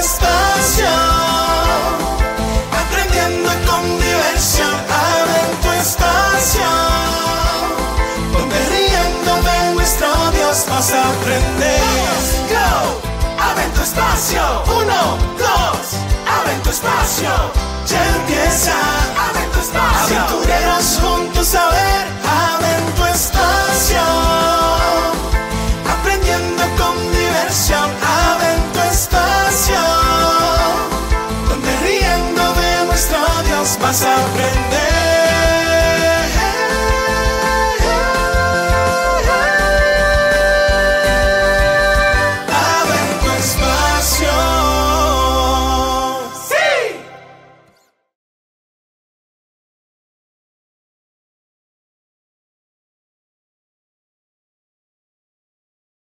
espacio, aprendiendo con diversión. Avento Espacio, donde riendo de nuestro Dios vas a aprender. Go, Avento Espacio. 1, 2, Avento Espacio. Ya empieza Avento Espacio. Aventureros juntos a ver